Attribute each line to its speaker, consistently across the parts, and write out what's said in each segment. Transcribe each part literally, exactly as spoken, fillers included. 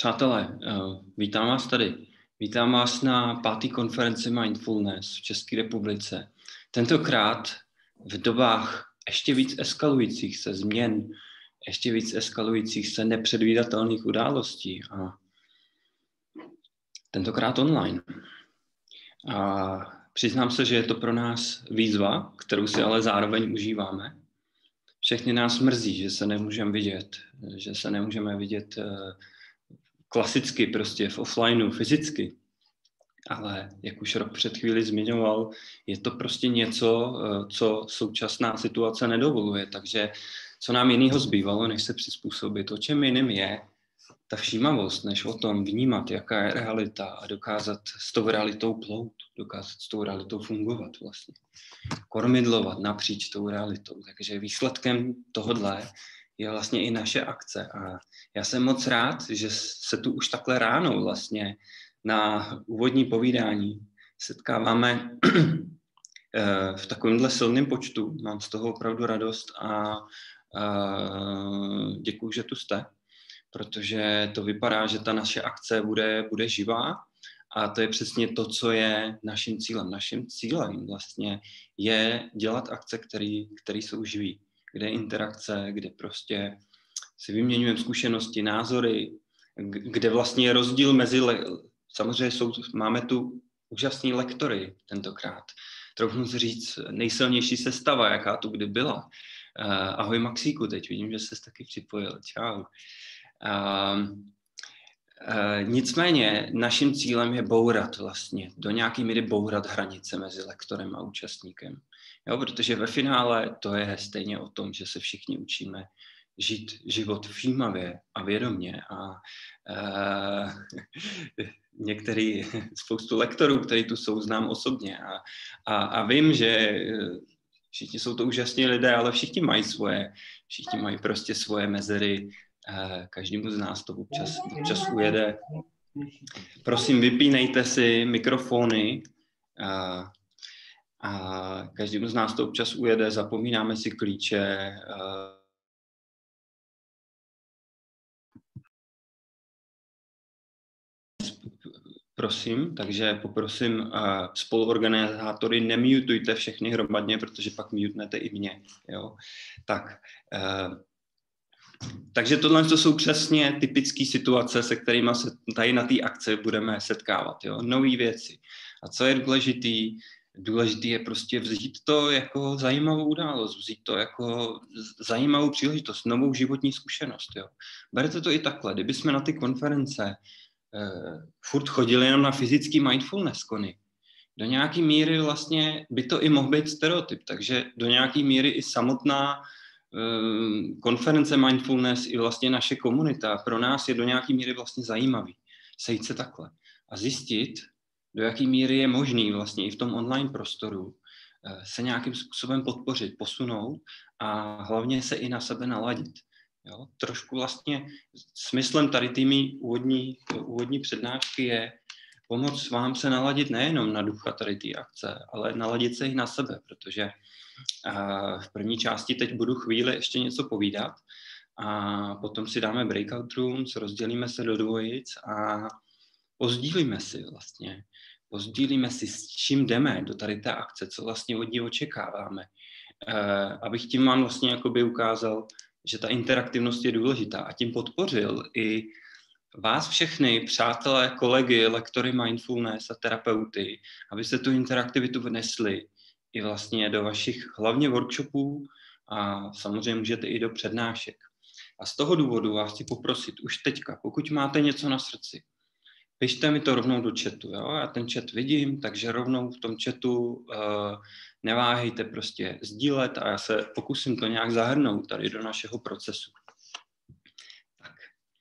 Speaker 1: Přátelé, uh, vítám vás tady. Vítám vás na páté konferenci Mindfulness v České republice. Tentokrát v dobách ještě víc eskalujících se změn, ještě víc eskalujících se nepředvídatelných událostí a tentokrát online. A přiznám se, že je to pro nás výzva, kterou si ale zároveň užíváme. Všechny nás mrzí, že se nemůžeme vidět, že se nemůžeme vidět klasicky prostě v offlineu, fyzicky. Ale jak už rok před chvíli zmiňoval, je to prostě něco, co současná situace nedovoluje. Takže co nám jinýho zbývalo, než se přizpůsobit, o čem jiným je ta všímavost, než o tom vnímat, jaká je realita a dokázat s tou realitou plout, dokázat s tou realitou fungovat vlastně. Kormidlovat napříč tou realitou. Takže výsledkem tohodle je vlastně i naše akce. A já jsem moc rád, že se tu už takhle ráno vlastně na úvodní povídání setkáváme v takovémhle silném počtu. Mám z toho opravdu radost a děkuju, že tu jste, protože to vypadá, že ta naše akce bude, bude živá a to je přesně to, co je naším cílem. Naším cílem vlastně je dělat akce, které které jsou živý, kde je interakce, kde prostě si vyměňujeme zkušenosti, názory, kde vlastně je rozdíl mezi... Le- Samozřejmě jsou, máme tu úžasný lektory tentokrát. Trochu si říct, nejsilnější sestava, jaká tu kdy byla. Uh, ahoj Maxíku, teď vidím, že jsi taky připojil. Čau. Uh, uh, nicméně naším cílem je bourat vlastně, do nějaký míry bourat hranice mezi lektorem a účastníkem. Jo, protože ve finále to je stejně o tom, že se všichni učíme žít život všímavě a vědomě a uh, některý, spoustu lektorů, kteří tu jsou, znám osobně a, a, a vím, že všichni jsou to úžasní lidé, ale všichni mají svoje, všichni mají prostě svoje mezery, uh, každému z nás to občas, občas ujede. Prosím, vypínejte si mikrofony uh, a každému z nás to občas ujede, zapomínáme si klíče, uh, prosím, takže poprosím uh, spoluorganizátory, nemutujte všechny hromadně, protože pak mutnete i mě. Jo? Tak, uh, takže tohle to jsou přesně typické situace, se kterými se tady na té akci budeme setkávat. Jo? Nové věci. A co je důležitý? Důležitý je prostě vzít to jako zajímavou událost, vzít to jako zajímavou příležitost, novou životní zkušenost. Jo? Berete to i takhle. Kdyby jsme na ty konference Uh, furt chodili jenom na fyzický mindfulness kony. Do nějaký míry vlastně by to i mohl být stereotyp, takže do nějaký míry i samotná uh, konference mindfulness i vlastně naše komunita pro nás je do nějaký míry vlastně zajímavý. Sejít se takhle a zjistit, do jaký míry je možný vlastně i v tom online prostoru uh, se nějakým způsobem podpořit, posunout a hlavně se i na sebe naladit. Jo, trošku vlastně smyslem tady tými úvodní, úvodní přednášky je pomoct vám se naladit nejenom na ducha tady té akce, ale naladit se i na sebe, protože uh, v první části teď budu chvíli ještě něco povídat a potom si dáme breakout rooms, rozdělíme se do dvojic a pozdílíme si vlastně. Pozdílíme si, s čím jdeme do tady té akce, co vlastně od ní očekáváme. Uh, abych tím vám vlastně jakoby ukázal, že ta interaktivnost je důležitá a tím podpořil i vás všechny, přátelé, kolegy, lektory mindfulness a terapeuty, abyste tu interaktivitu vnesli i vlastně do vašich hlavně workshopů a samozřejmě můžete i do přednášek. A z toho důvodu vás chci poprosit už teďka, pokud máte něco na srdci, pište mi to rovnou do chatu. Jo? Já ten chat vidím, takže rovnou v tom chatu uh, neváhejte prostě sdílet a já se pokusím to nějak zahrnout tady do našeho procesu. Tak.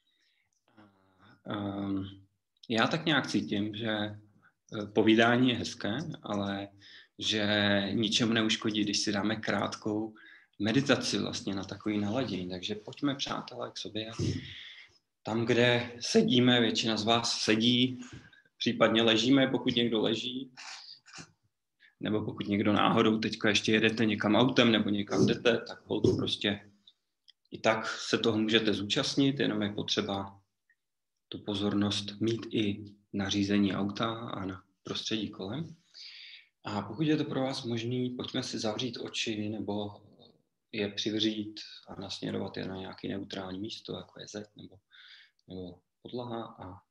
Speaker 1: Uh, já tak nějak cítím, že povídání je hezké, ale že ničemu neuškodí, když si dáme krátkou meditaci vlastně na takový naladění. Takže pojďme, přátelé, k sobě. Tam, kde sedíme, většina z vás sedí, případně ležíme, pokud někdo leží, nebo pokud někdo náhodou teďka ještě jedete někam autem nebo někam jdete, tak holt prostě i tak se toho můžete zúčastnit, jenom je potřeba tu pozornost mít i na řízení auta a na prostředí kolem. A pokud je to pro vás možný, pojďme si zavřít oči nebo je přivřít a nasměrovat je na nějaké neutrální místo, jako je zeď nebo, nebo podlaha a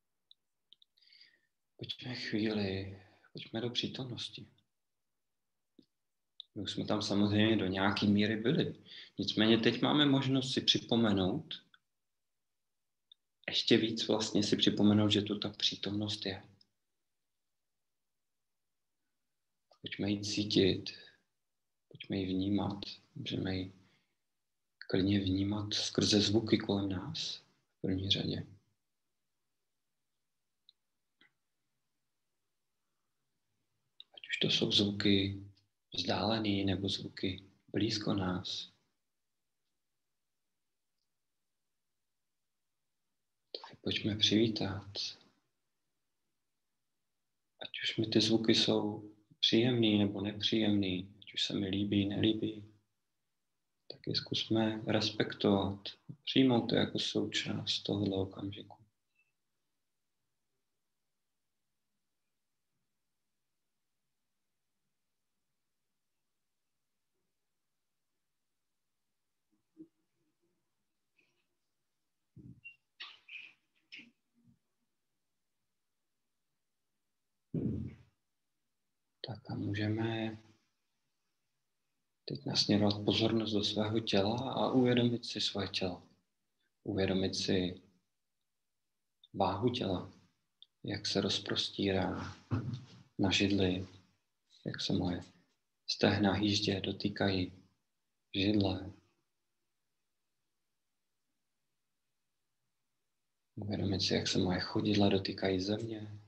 Speaker 1: pojďme chvíli, pojďme do přítomnosti. My už jsme tam samozřejmě do nějaké míry byli. Nicméně teď máme možnost si připomenout, ještě víc vlastně si připomenout, že tu ta přítomnost je. Pojďme ji cítit, pojďme ji vnímat, můžeme ji klidně vnímat skrze zvuky kolem nás v první řadě. Ať už to jsou zvuky vzdálený nebo zvuky blízko nás. Tak pojďme přivítat. Ať už mi ty zvuky jsou příjemný nebo nepříjemný, ať už se mi líbí, nelíbí, tak je zkusme respektovat, přijmout to jako součást tohoto okamžiku. Tak a můžeme teď nasměrovat pozornost do svého těla a uvědomit si svoje tělo. Uvědomit si váhu těla, jak se rozprostírá na židli, jak se moje stehna hýždě dotýkají židle. Uvědomit si, jak se moje chodidla dotýkají země.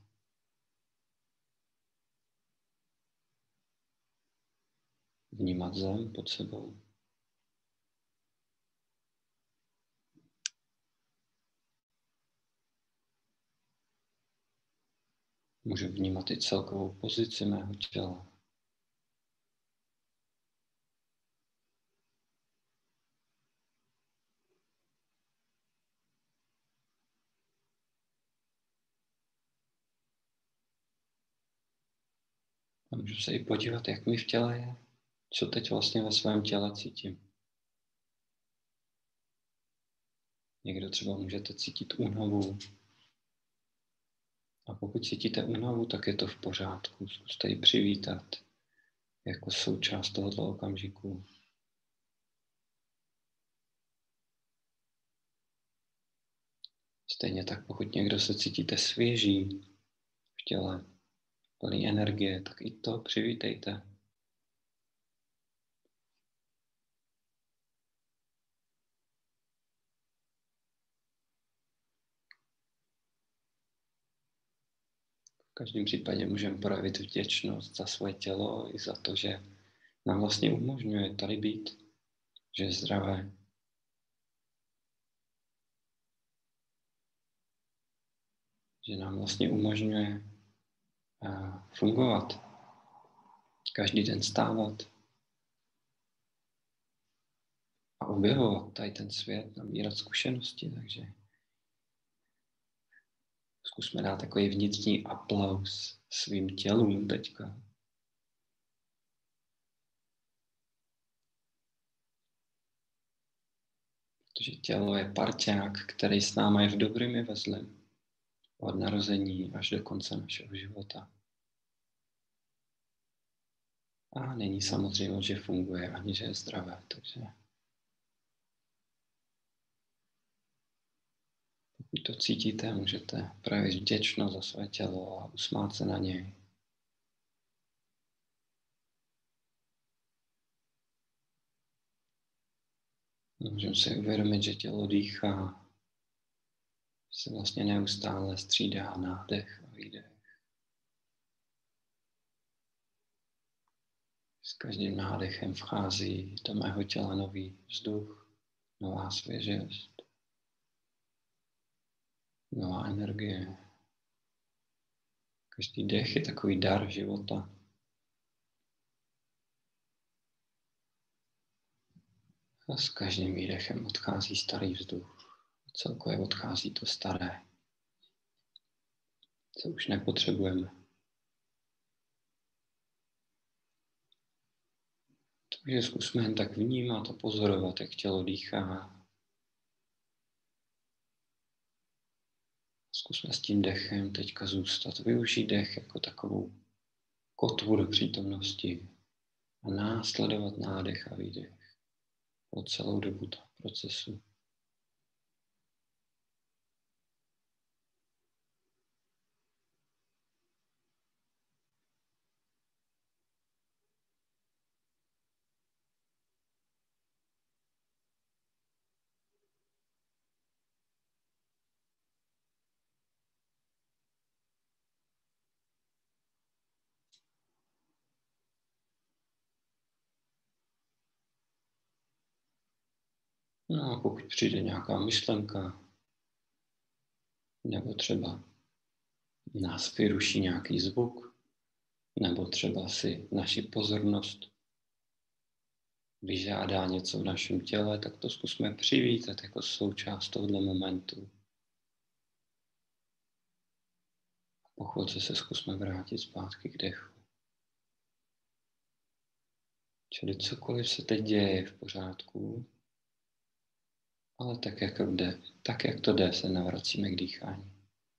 Speaker 1: Vnímat zem pod sebou. Můžu vnímat i celkovou pozici mého těla. A můžu se i podívat, jak mi v těle je, co teď vlastně ve svém těle cítím. Někdo třeba můžete cítit únavu. A pokud cítíte únavu, tak je to v pořádku. Zkuste ji přivítat jako součást tohoto okamžiku. Stejně tak, pokud někdo se cítíte svěží v těle, plný energie, tak i to přivítejte. V každém případě můžeme projevit vděčnost za svoje tělo i za to, že nám vlastně umožňuje tady být, že je zdravé. Že nám vlastně umožňuje fungovat, každý den stávat a objevovat tady ten svět, nabírat zkušenosti, takže zkusme dát takový vnitřní aplaus svým tělům teďka. Protože tělo je parťák, který s námi je v dobrým i ve zlém. Od narození až do konce našeho života. A není samozřejmě, že funguje, ani že je zdravé, takže pokud to cítíte, můžete projevit vděčnost za své tělo a usmát se na něj. Můžeme si uvědomit, že tělo dýchá, se vlastně neustále střídá nádech a výdech. S každým nádechem vchází do mého těla nový vzduch, nová svěžest, nová energie. Každý dech je takový dar života. A s každým výdechem odchází starý vzduch. Celkově odchází to staré. co už nepotřebujeme. Takže zkusme jen tak vnímat a pozorovat, jak tělo dýchá. Zkusme s tím dechem teďka zůstat, využít dech jako takovou kotvu do přítomnosti a následovat nádech a výdech po celou dobu toho procesu. No a pokud přijde nějaká myšlenka, nebo třeba nás vyruší nějaký zvuk, nebo třeba si naši pozornost vyžádá něco v našem těle, tak to zkusme přivítat jako součást tohoto momentu. A po chvilce se zkusme vrátit zpátky k dechu. Čili cokoliv se teď děje je v pořádku, ale tak, jak jde, tak, jak to jde, se navracíme k dýchání.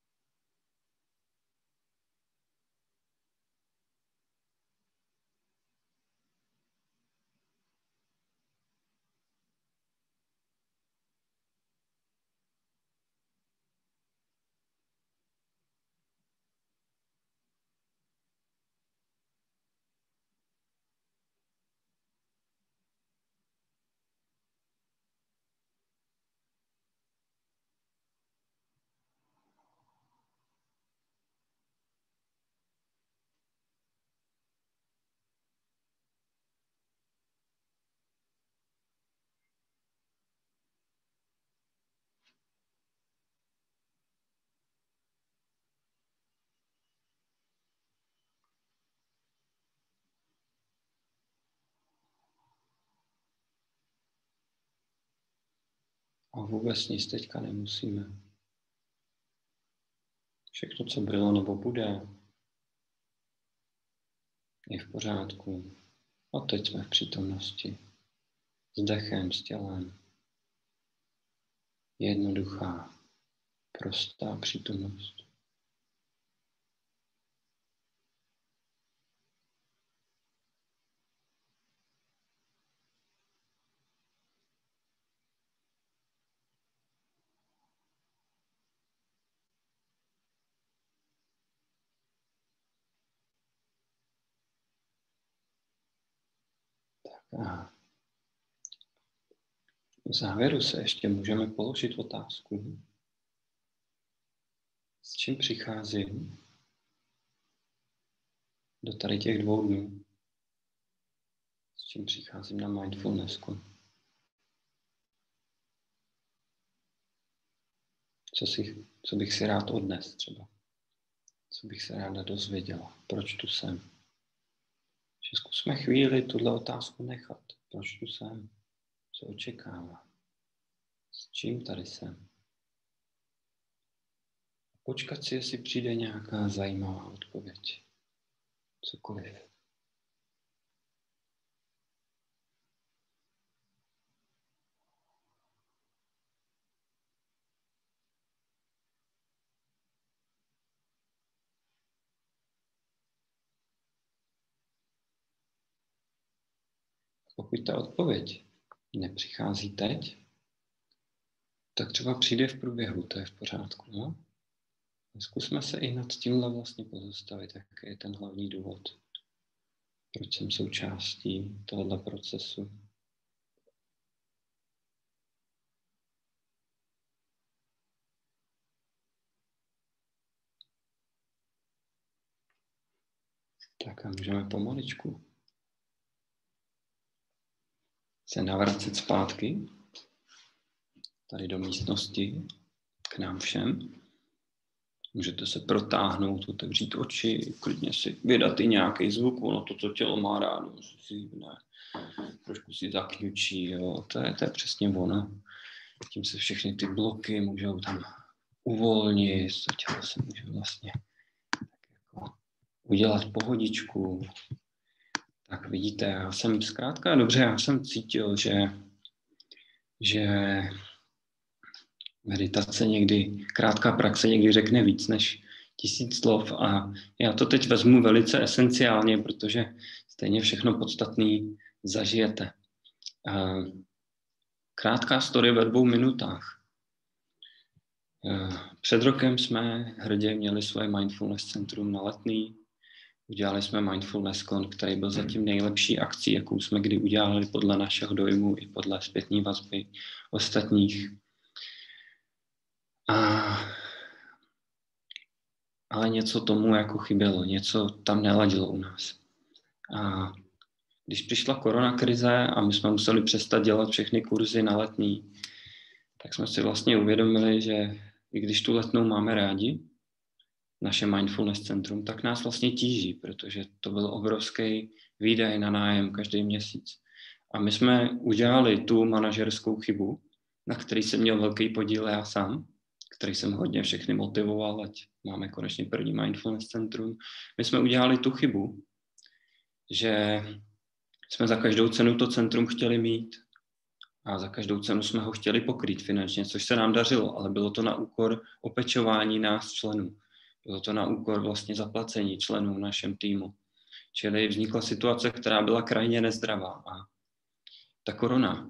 Speaker 1: A vůbec nic teďka nemusíme. Všechno, co bylo nebo bude, je v pořádku. A teď jsme v přítomnosti. S dechem, s tělem. Jednoduchá, prostá přítomnost. A v závěru se ještě můžeme položit otázku, s čím přicházím do tady těch dvou dnů, s čím přicházím na mindfulnessku. Co, si, co bych si rád odnes třeba, co bych se ráda dozvěděla, proč tu jsem. Že zkusme chvíli tuhle otázku nechat, proč tu jsem. Co očekává? S čím tady jsem? Počkat si, jestli přijde nějaká zajímavá odpověď. Cokoliv. Pokud ta odpověď nepřichází teď, tak třeba přijde v průběhu, to je v pořádku. No? Zkusme se i nad tímhle vlastně pozastavit, jaký je ten hlavní důvod, proč jsem součástí tohoto procesu. Tak a můžeme pomaličku se navracet zpátky tady do místnosti k nám všem. Můžete se protáhnout, otevřít oči, klidně si vydat i nějaký zvuk, ono to, co tělo má rádo, si ne, trošku si zakňučí, jo, to je, to je přesně ono. Tím se všechny ty bloky můžou tam uvolnit, to tělo se může vlastně udělat pohodičku. Tak vidíte, já jsem zkrátka, dobře, já jsem cítil, že, že meditace někdy, krátká praxe někdy řekne víc než tisíc slov a já to teď vezmu velice esenciálně, protože stejně všechno podstatné zažijete. Krátká story ve dvou minutách. Před rokem jsme hrdě měli svoje mindfulness centrum na Letný. Udělali jsme mindfulness kon, který byl zatím nejlepší akcí, jakou jsme kdy udělali podle našeho dojmu i podle zpětné vazby ostatních. A, ale něco tomu jako chybělo, něco tam neladilo u nás. A když přišla koronakrize a my jsme museli přestat dělat všechny kurzy na Letný, tak jsme si vlastně uvědomili, že i když tu Letnou máme rádi, naše mindfulness centrum, tak nás vlastně tíží, protože to byl obrovský výdaj na nájem každý měsíc. A my jsme udělali tu manažerskou chybu, na který jsem měl velký podíl já sám, který jsem hodně všechny motivoval, ať máme konečně první mindfulness centrum. My jsme udělali tu chybu, že jsme za každou cenu to centrum chtěli mít a za každou cenu jsme ho chtěli pokrýt finančně, což se nám dařilo, ale bylo to na úkor opečování nás členů. Bylo to na úkor vlastně zaplacení členů v našem týmu. Čili vznikla situace, která byla krajně nezdravá. A ta korona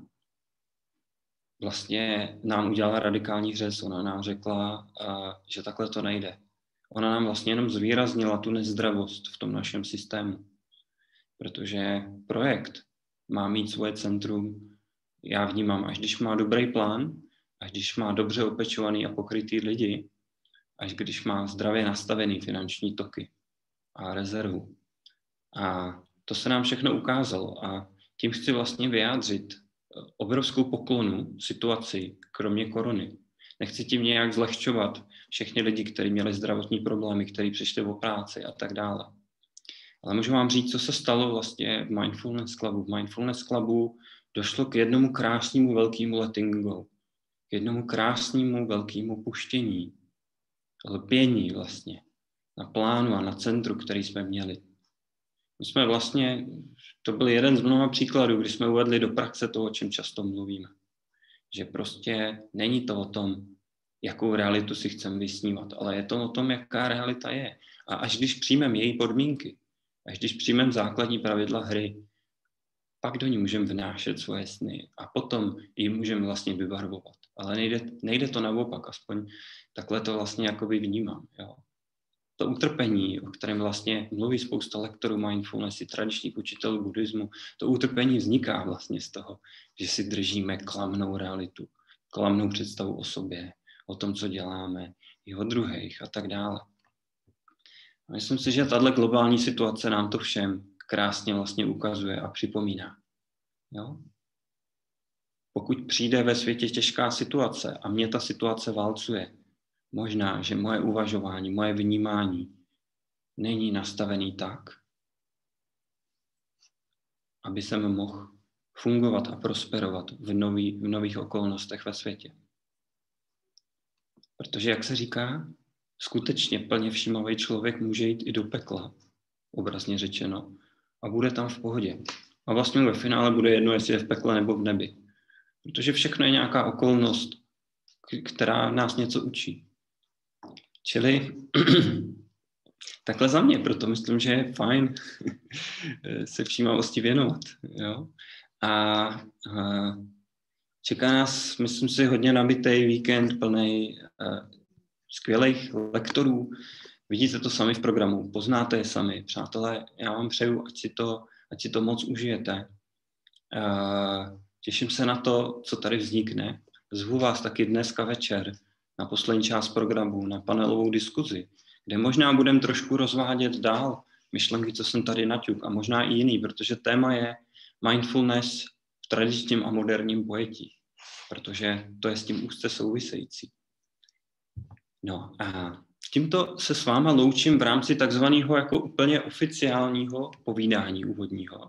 Speaker 1: vlastně nám udělala radikální hřez. Ona nám řekla, že takhle to nejde. Ona nám vlastně jenom zvýraznila tu nezdravost v tom našem systému. Protože projekt má mít svoje centrum, já vnímám, až když má dobrý plán, až když má dobře opečovaný a pokrytý lidi, až když má zdravě nastavený finanční toky a rezervu. A to se nám všechno ukázalo a tím chci vlastně vyjádřit obrovskou poklonu situaci, kromě korony. Nechci tím nějak zlehčovat všechny lidi, kteří měli zdravotní problémy, kteří přišli o práci a tak dále. Ale můžu vám říct, co se stalo vlastně v Mindfulness Clubu. V Mindfulness Clubu došlo k jednomu krásnému velkému letting go, k jednomu krásnému velkému puštění, lpění vlastně na plánu a na centru, který jsme měli. My jsme vlastně, to byl jeden z mnoha příkladů, kdy jsme uvedli do praxe to, o čem často mluvíme. Že prostě není to o tom, jakou realitu si chceme vysnívat, ale je to o tom, jaká realita je. A až když přijmeme její podmínky, až když přijmeme základní pravidla hry, pak do ní můžeme vnášet svoje sny a potom ji můžeme vlastně vybarvovat. Ale nejde, nejde to naopak, aspoň takhle to vlastně jakoby vnímám. Jo. To utrpení, o kterém vlastně mluví spousta lektorů mindfulness i tradičních učitelů buddhismu, to utrpení vzniká vlastně z toho, že si držíme klamnou realitu, klamnou představu o sobě, o tom, co děláme, i o druhých a tak dále. A myslím si, že tahle globální situace nám to všem krásně vlastně ukazuje a připomíná. Jo? Pokud přijde ve světě těžká situace a mě ta situace válcuje, možná, že moje uvažování, moje vnímání není nastavený tak, aby jsem mohl fungovat a prosperovat v, nový, v nových okolnostech ve světě. Protože, jak se říká, skutečně plně všímavý člověk může jít i do pekla, obrazně řečeno, a bude tam v pohodě. A vlastně ve finále bude jedno, jestli je v pekle nebo v nebi. Protože všechno je nějaká okolnost, která nás něco učí. Čili takhle za mě, proto myslím, že je fajn se všímavosti věnovat. Jo? A, a čeká nás, myslím si, hodně nabitý víkend plný skvělých lektorů. Vidíte to sami v programu, poznáte je sami. Přátelé, já vám přeju, ať si to, ať si to moc užijete. Uh, těším se na to, co tady vznikne. Zvu vás taky dneska večer na poslední část programu, na panelovou diskuzi, kde možná budeme trošku rozvádět dál myšlenky, co jsem tady naťuk, a možná i jiný, protože téma je mindfulness v tradičním a moderním pojetí, protože to je s tím úzce související. No a tímto se s váma loučím v rámci takzvaného jako úplně oficiálního povídání úvodního.